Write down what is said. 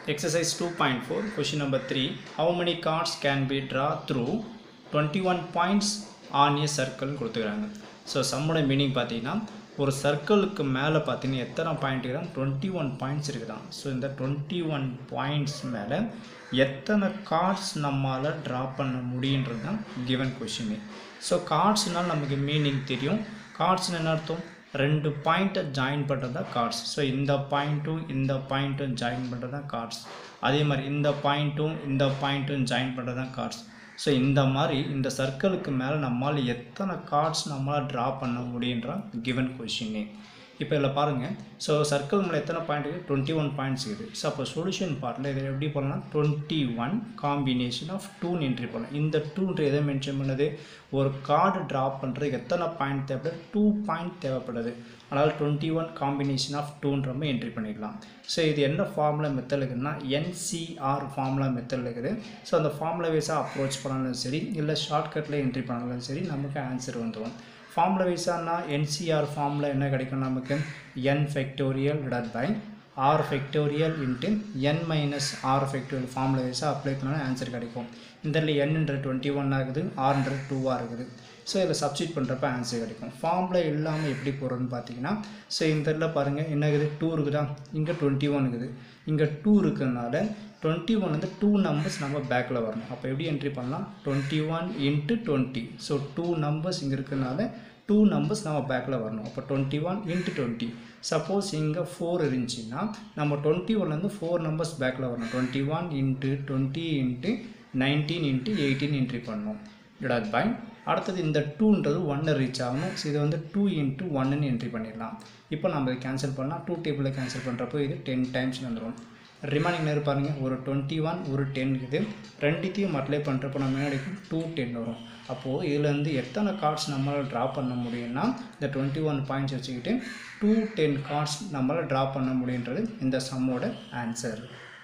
Exercise 2.4, question number 3. How many cards can be drawn through 21 points on a circle? So, சம்மோட meaning பார்த்தீங்கன்னா ஒரு சர்க்கிளுக்கு மேலே பார்த்தீங்கன்னா எத்தனை பாயிண்ட் இருக்கிறான் 21 பாயிண்ட்ஸ் இருக்குதான். ஸோ இந்த 21 பாயிண்ட்ஸ் மேலே எத்தனை கார்ட்ஸ் நம்மளால் ட்ரா பண்ண முடியுன்றது தான் கிவன் கொஷின். ஸோ கார்ட்ஸ்னால் நமக்கு மீனிங் தெரியும். கார்ட்ஸ்னு என்ன அர்த்தம்? ரெண்டு பாயிண்ட்டை ஜாயின் பண்ணுறது தான் கார்ட்ஸ். ஸோ இந்த பாயிண்ட்டும் ஜாயின் பண்ணுறது தான் கார்ட்ஸ். அதே மாதிரி இந்த பாயிண்ட்டும் ஜாயின் பண்ணுறது தான் கார்ட்ஸ். ஸோ இந்த மாதிரி இந்த சர்க்கிளுக்கு மேலே நம்மளால் எத்தனை கார்ட்ஸ் நம்மளால் ட்ரா பண்ண முடியுன்ற கிவன் கொஷின். இப்போ இதில் பாருங்கள். ஸோ சர்க்கிள் மேலே எத்தனை பாயிண்ட் இருக்குது? 21 பாயிண்ட்ஸ் இருக்குது. ஸோ அப்போ சொல்யூஷன் பார்ட்டில் இதை எப்படி பண்ணலாம்? 21 காம்பினேஷன் ஆஃப் 2 என்ட்ரி பண்ணலாம். இந்த 2 எதை மென்ஷன் பண்ணுது? ஒரு கார்டு ட்ரா பண்ணுறதுக்கு எத்தனை பாயிண்ட் தேவைப்படுது? 2 பாயிண்ட் தேவைப்படுது. அதனால் 21 காம்பினேஷன் ஆஃப் 2ன்ற என்ட்ரி பண்ணிடலாம். ஸோ இது என்ன ஃபார்முலா மெத்தட் இருக்குதுன்னா NCR ஃபார்முலா மெத்தட் இருக்குது. ஸோ அந்த ஃபார்முலா வைஸாக அப்ரோச் பண்ணாலும் சரி, இல்லை ஷார்ட்கட்டில் என்ட்ரி பண்ணாலும் சரி, நமக்கு ஆன்சர் வந்துடும். ஃபார்முலா வைஸானா NCR ஃபார்முலா என்ன கிடைக்கும் நமக்கு? n factorial divide by r factorial into n minus r factorial formula வைஸாக அப்ளை பண்ணாலும் ஆன்சர் கிடைக்கும். இந்த இடத்துல nன்றது 21 இருக்குது, rன்றது 2 இருக்குது. ஸோ இதில் சப்ஸ்டிட் பண்ணுறப்ப ஆன்சர் கிடைக்கும். ஃபார்முலா இல்லாமல் எப்படி போடுறோன்னு பார்த்தீங்கன்னா, ஸோ இந்த இடத்துல பாருங்கள் என்ன இருக்குது? 2 இருக்குதா, இங்கே 21 இருக்குது, இங்கே 2 இருக்கிறதுனால 21 வந்து 2 நம்பர்ஸ் நம்ம பேக்கில் வரணும். அப்போ எப்படி என்ட்ரி பண்ணலாம்? 21 இன்ட்டு 20. ஸோ 2 நம்பர்ஸ் இங்கே இருக்கிறதுனால 2 நம்பர்ஸ் நம்ம பேக்கில் வரணும். அப்போ 21 இன்ட்டு 20. சப்போஸ் இங்கே 4 இருந்துச்சுன்னா நம்ம 21லேருந்து 4 நம்பர்ஸ் பேக்கில் வரணும். 21 இன்ட்டு 20 இன்ட்டு 19 இன்ட்டு 18 என்ட்ரி பண்ணணும். டிவைட் பை அடுத்தது இந்த 2ன்றது 1 ரீச் ஆகணும். ஸோ இது வந்து 2 இன்ட்டு 1ன்னு என்ட்ரி பண்ணிடலாம். இப்போ நம்ம இதை கேன்சல் பண்ணால் 2 டேபிளில் கேன்சல் பண்ணுறப்போ இது 10 டைம்ஸ் வந்துடும். ரிமைனிங் நேரம் பாருங்கள், ஒரு 21 ஒரு 10 இருக்குது. ரெண்டுத்தையும் மல்டிப்ளை பண்ணுறப்போ நம்ம என்ன கிடைக்கும்? 210 வரும். அப்போது இதுலேருந்து எத்தனை கார்ட்ஸ் நம்மளால் ட்ரா பண்ண முடியும்னா இந்த 21 பாயிண்ட்ஸ் வச்சுக்கிட்டு 210 கார்ட்ஸ் நம்மளால் ட்ரா பண்ண முடியுன்றது இந்த சம்மோட ஆன்சர்.